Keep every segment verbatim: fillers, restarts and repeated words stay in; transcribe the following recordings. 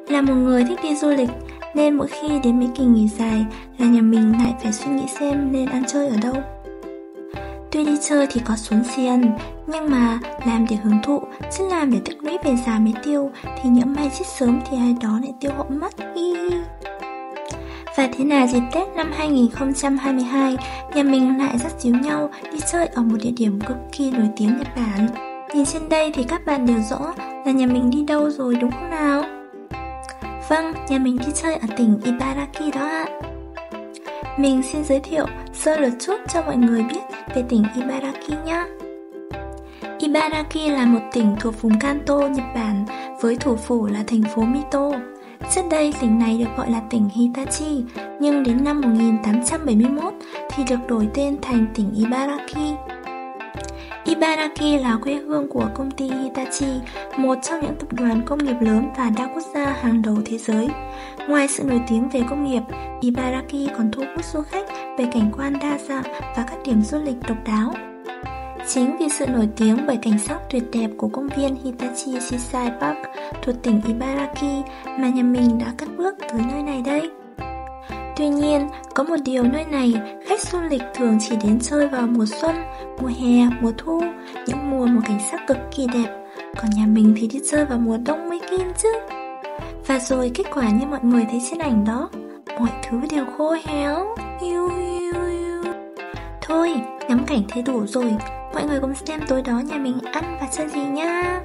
Là một người thích đi du lịch, nên mỗi khi đến mấy kỳ nghỉ dài là nhà mình lại phải suy nghĩ xem nên ăn chơi ở đâu. Tuy đi chơi thì có xuống xiên, nhưng mà làm để hưởng thụ, chứ làm để tích lũy về già mới tiêu thì nhỡ may chết sớm thì ai đó lại tiêu hộ mất. Hi hi. Và thế là dịp Tết năm hai nghìn không trăm hai mươi hai, nhà mình lại dắt díu nhau đi chơi ở một địa điểm cực kỳ nổi tiếng Nhật Bản. Nhìn trên đây thì các bạn đều rõ là nhà mình đi đâu rồi đúng không nào? Vâng, nhà mình đi chơi ở tỉnh Ibaraki đó ạ. Mình xin giới thiệu sơ lược chút cho mọi người biết về tỉnh Ibaraki nhé. Ibaraki là một tỉnh thuộc vùng Kanto, Nhật Bản, với thủ phủ là thành phố Mito. Trước đây tỉnh này được gọi là tỉnh Hitachi, nhưng đến năm một nghìn tám trăm bảy mươi mốt thì được đổi tên thành tỉnh Ibaraki. Ibaraki là quê hương của công ty Hitachi, một trong những tập đoàn công nghiệp lớn và đa quốc gia hàng đầu thế giới. Ngoài sự nổi tiếng về công nghiệp, Ibaraki còn thu hút du khách về cảnh quan đa dạng và các điểm du lịch độc đáo. Chính vì sự nổi tiếng bởi cảnh sắc tuyệt đẹp của công viên Hitachi Seaside Park thuộc tỉnh Ibaraki mà nhà mình đã cất bước tới nơi này đây. Tuy nhiên, có một điều nơi này, khách du lịch thường chỉ đến chơi vào mùa xuân, mùa hè, mùa thu, những mùa một cảnh sắc cực kỳ đẹp. Còn nhà mình thì đi chơi vào mùa đông mới kinh chứ. Và rồi kết quả như mọi người thấy trên ảnh đó, mọi thứ đều khô héo. Yêu, yêu, yêu. Thôi, ngắm cảnh thế đủ rồi, mọi người cùng xem tối đó nhà mình ăn và chơi gì nha.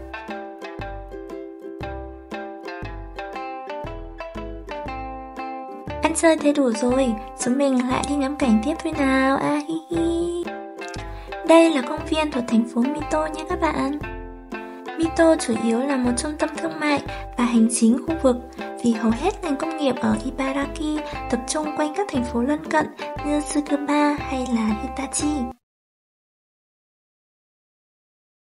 Ăn chơi thế đủ rồi, chúng mình lại đi ngắm cảnh tiếp thôi nào. À hi hi. Đây là công viên thuộc thành phố Mito nha các bạn. Mito chủ yếu là một trung tâm thương mại và hành chính khu vực, vì hầu hết ngành công nghiệp ở Ibaraki tập trung quanh các thành phố lân cận như Tsukuba hay là Hitachi.